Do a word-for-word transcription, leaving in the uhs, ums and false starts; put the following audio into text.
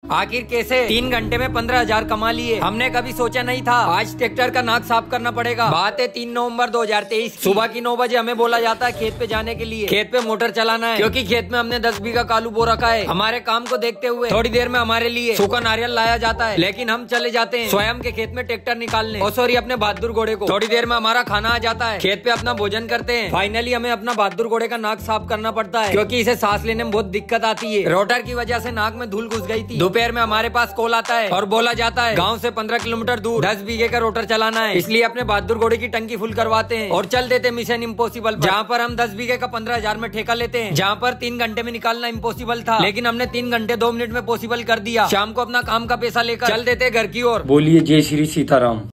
आखिर कैसे तीन घंटे में पंद्रह हजार कमा लिए। हमने कभी सोचा नहीं था आज ट्रैक्टर का नाक साफ करना पड़ेगा। बात है तीन नवंबर दो हजार तेईस। सुबह की नौ बजे हमें बोला जाता है खेत पे जाने के लिए, खेत पे मोटर चलाना है क्योंकि खेत में हमने दस बीघा कालू बो रखा है। हमारे काम को देखते हुए थोड़ी देर में हमारे लिए सूखा नारियल लाया जाता है, लेकिन हम चले जाते हैं स्वयं के खेत में ट्रैक्टर निकालने और सॉरी अपने बहादुर घोड़े को। थोड़ी देर में हमारा खाना आ जाता है, खेत पे अपना भोजन करते हैं। फाइनली हमें अपना बहादुर घोड़े का नाक साफ करना पड़ता है क्योंकि इसे सांस लेने में बहुत दिक्कत आती है। रोटर की वजह से नाक में धूल घुस गई थी। दोपहर में हमारे पास कॉल आता है और बोला जाता है गांव से पंद्रह किलोमीटर दूर दस बीघे का रोटर चलाना है, इसलिए अपने बहादुर घोड़े की टंकी फुल करवाते हैं और चल देते मिशन इम्पॉसिबल, जहाँ पर हम दस बीघे का पंद्रह हजार में ठेका लेते हैं। जहाँ पर तीन घंटे में निकालना इम्पॉसिबल था, लेकिन हमने तीन घंटे दो मिनट में पॉसिबल कर दिया। शाम को अपना काम का पैसा लेकर चल देते घर की ओर। बोलिए जय श्री सीताराम।